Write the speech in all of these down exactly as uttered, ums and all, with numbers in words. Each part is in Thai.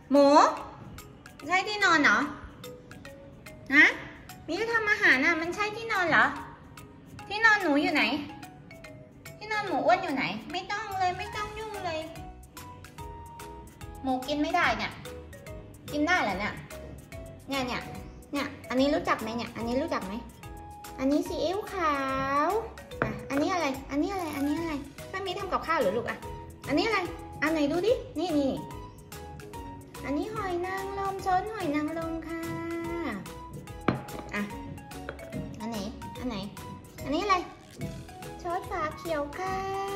หมูใช่ที่นอนเหรอฮะมิวทำอาหารน่ะมันใช่ที่นอนเหรอที่นอนหนูอยู่ไหนที่นอนหมูอ้วนอยู่ไหนไม่ต้องเลยไม่ต้องยุ่งเลยหมูกินไม่ได้เนี่ยกินได้เหรอเนี่ยเนี่ยเนี่ยเนี่ยอันนี้รู้จักไหมเนี่ยอันนี้รู้จักไหมอันนี้ซีอิ๊วขาวอ่ะอันนี้อะไรอันนี้อะไรอันนี้อะไรป้ามีทำกับข้าวหรือลูกอ่ะอันนี้อะไรอันไหนดูดินี่นี่อันนี้หอยนางรมซอสหอยนางรมค่ะอ่ะอันไหนอันไหนอันนี้อะไรซอสฝาเขียวค่ะ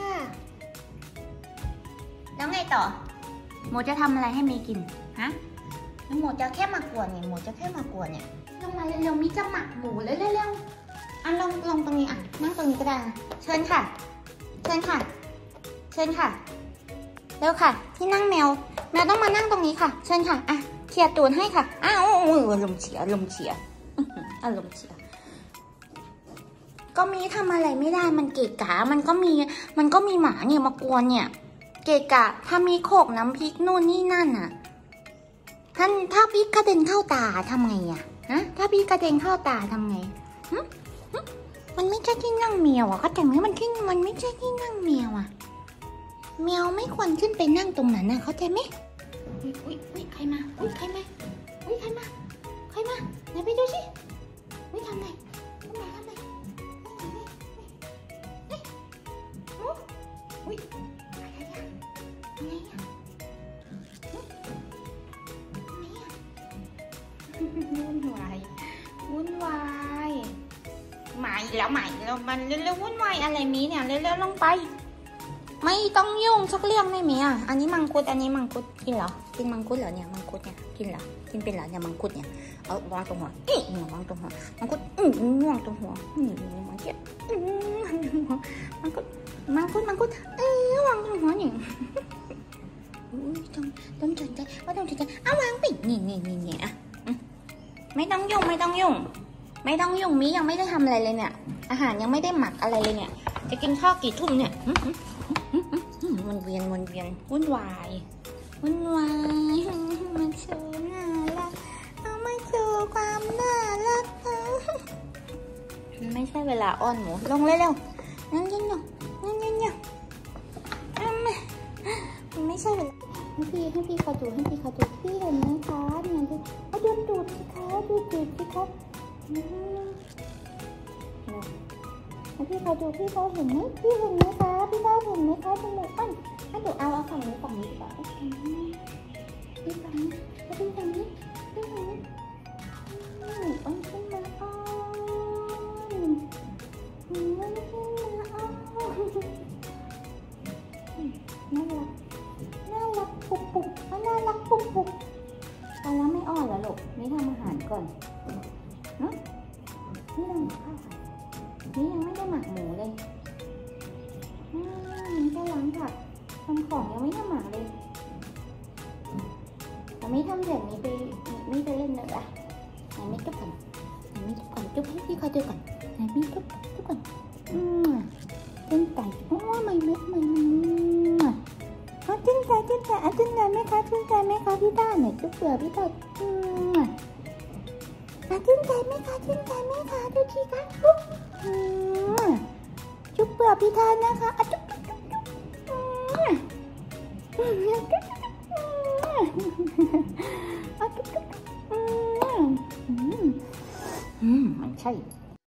แล้วไงต่อหมูจะทำอะไรให้เมย์กินฮะแล้วหมูจะแค่มากวนเนี่ยหมูจะแค่มากวนเนี่ยลงมาเร็วๆมิจะหมักหมูเร็วๆอันลงลงตรงนี้อ่ะนั่งตรงนี้ก็ได้เชิญค่ะเชิญค่ะเชิญค่ะเร็วค่ะที่นั่งแมวแมวต้องมานั่งตรงนี้ค่ะเชิญค่ะอ่ะเขี่ยตูดให้ค่ะอ้าวอารมณ์เสียอารมณ์เสียอารมณ์เสียก็มีทำอะไรไม่ได้มันเกะกะมันก็มีมันก็มีหมาเนี่ยมากวนเนี่ยเกะกะถ้ามีโขกน้ำพริกนู่นนี่นั่นอ่ะท่านถ้าพริกกระเด็นเข้าตาทำไงอ่ะฮะถ้าพริกกระเด็นเข้าตาทำไงมันไม่ใช่ที่นั่งแมวอ่ะก็แต่ไม่มันที่มันไม่ใช่ที่นั่งแมวอ่ะแมวไม่ควรขึ้นไปนั่งตรงนั้นนะเข้าใจไหมอุ้ยอุ้ยอุ้ยใครมาอุ้ยใครมาอุ้ยใครมาใครมาไหนไปดูสิอุ้ยทำไงทำไงทำไงอุ้ยอะไรอ่ะอะไรอ่ะวุ่นวายวุ่นวายใหม่แล้วใหม่แล้วมันเร็วๆวุ่นวายอะไรมีเนี่ยเร็วๆลงไปไม่ต้องยุ่งสักเรื่องได้ไหมอ่ะอันนี้มังคุดอันนี้มังคุดกินเหรอกินมังคุดเหรอเนี่ยมังคุดเนี่ยกินเหรอกินเป็นเหรอเนี่ยมังคุดเนี่ยเอาวางตรงหัวอีวางตรงหัวมังคุดอืมวางตรงหัวอืมมังคุดอืมวางตรงหัวมังคุดมังคุดมังคุดเออวางตรงหัวนี่อุ้ยต้องต้องสนใจว่าต้องสนใจเอาวางปิดนี่นี่นี่นี่อ่ะไม่ต้องยุ่งไม่ต้องยุ่งไม่ต้องยุ่งมิยังไม่ได้ทำอะไรเลยเนี่ยอาหารยังไม่ได้หมักอะไรเลยเนี่ยจะกินข้าวกี่ทุ่มเนี่ยวนเวียนวนเวียนวุ่นวายวุ่นวายมันโชว์น่ารักเอามาโชว์ความน่ารักไม่ใช่เวลาอ้อนหมูลงเร็วๆนั่งยินหน่อยนั่งยินหน่อยมันไม่ใช่เวลาให้พี่ให้พี่เขาดูให้พี่เขาดูพี่เห็นไหมคะเนี่ยดูเอาดูดูสิคะดูดูสิคะให้พี่เขาดูพี่เขาเห็นไหมพี่เห็นไหมคะพี่เขาเห็นไหมคะจมูกปั้นถ้าดูเอาเอาฝั่งนี้ฝั่งนี้ดีกว่าพี่ฝั่งนี้พี่ฝั่งนี้พี่ฝั่งนี้อ้อนขึ้นมาอ้อนมันขึ้นมาอ้อนน่ารักน่ารักปุบปุบน่ารักปุบปุบตอนแล้วไม่อ้อนเหรอลูกนี่ทำอาหารก่อนเนาะนี่ทำข้าวค่ะนี่ยังไม่ได้หมักหมูเลยอืมแค่ล้างผักทำของยังไม่ได้หมักเลยแต่ไม่ทำเสร็จมีไปมีไปเล่นเลยอะไหนไม่จุ๊บก่อนไหนไม่จุ๊บก่อนจุ๊บให้พี่เขาดูก่อนไหนไม่จุ๊บจุ๊บก่อนอืมเป็นไก่โอ้ไม่ไม่ไม่ไม่เขาชื่นใจชื่นใจอ่ะชื่นใจไหมคะชื่นใจไหมคะพี่ต้าเนี่ยจุ๊บเปลือกพี่ต้าอืมอ่ะชื่นใจไหมคะชื่นใจไหมคะดูทีกันปุ๊บอืมจุ๊บเปลือกพี่ทานนะคะอ่ะจุ๊บจุ๊บจุ๊บจุ๊บอืมจุ๊บจุ๊บจุ๊บอ่ะจุ๊บจุ๊บอืมอืมอืมมันใช่